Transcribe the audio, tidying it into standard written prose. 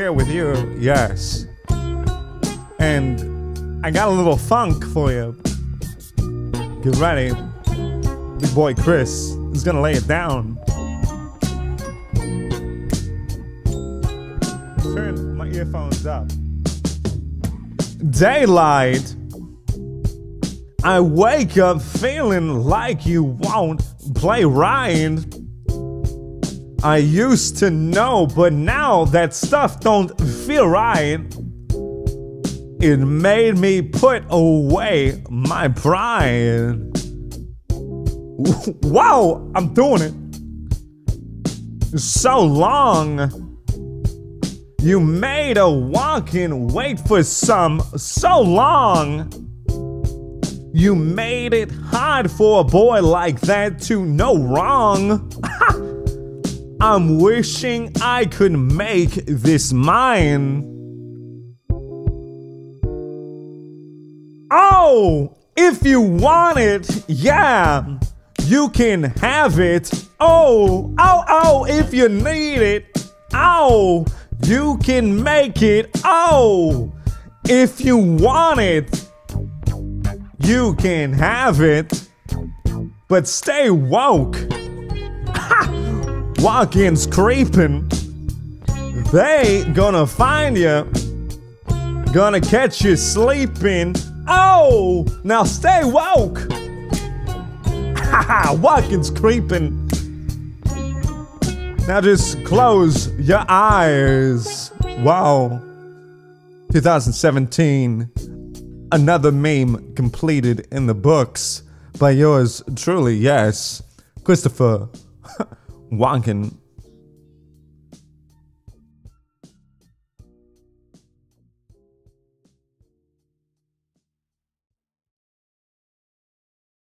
here with you, yes. And I got a little funk for you. Get ready. Big boy Chris is gonna lay it down. Turn my earphones up. Daylight. I wake up feeling like you won't play right. I used to know, but now that stuff don't feel right. It made me put away my pride. Wow, I'm doing it. So long. You made a walk-in wait for so long. You made it hard for a boy like that to know wrong. I'm wishing I could make this mine. Oh, if you want it, yeah, you can have it. Oh, if you need it, oh, you can make it. Oh, if you want it, you can have it. But stay woke. Walk-ins creeping. They gonna find you. Gonna catch you sleeping. Oh, now stay woke. Walk-ins creeping. Now just close your eyes. Wow. 2017. Another meme completed in the books by yours truly, yes, Christopher Walken.